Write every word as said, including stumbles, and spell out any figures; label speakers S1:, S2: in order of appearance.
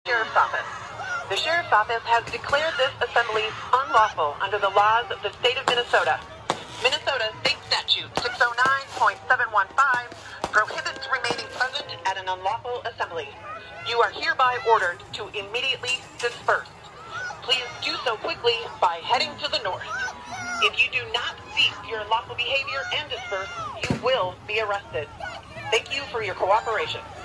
S1: Sheriff's Office. The Sheriff's Office has declared this assembly unlawful under the laws of the state of Minnesota. Minnesota State Statute six oh nine point seven one five prohibits remaining present at an unlawful assembly. You are hereby ordered to immediately disperse. Please do so quickly by heading to the north. If you do not cease your unlawful behavior and disperse, you will be arrested. Thank you for your cooperation.